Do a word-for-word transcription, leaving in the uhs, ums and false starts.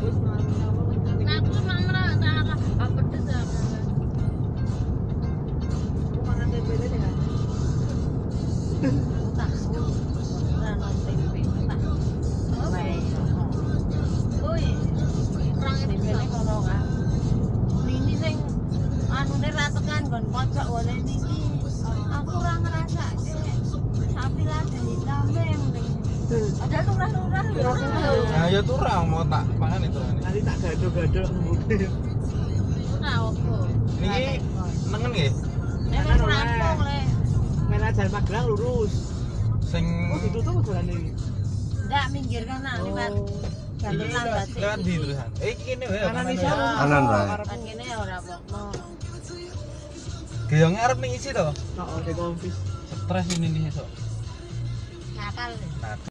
Nah, aku mang merasa apa pedes ya. Aku makan tempe aja kan. Tak. Rano tempe tak. Bae. Oi. Perang tempe nek kono kan. Nini sing anune ra tekan nggon pojok wone niki. Aku ora ngrasake. Sapi lada hitam yang ada turah-turah ya. Nah, ya turang mau tak pangan itu. Nanti tak gado-gado kemudian. Ora opo. Niki nengen nggih. Nek wis rampung le. Menajan Magelang lurus. Sing Oh, ditutup jalan ini. Ndak minggir kana liwat jalur lambat. lewat di terusan. Eh iki kene wae. Kanan kanan isa. wae. Kanan, Ray. Kan kene ya ora apa-apa. Geyonge arep ning isi to. Oh, di konfis. Stres ini nih esok. Nakal.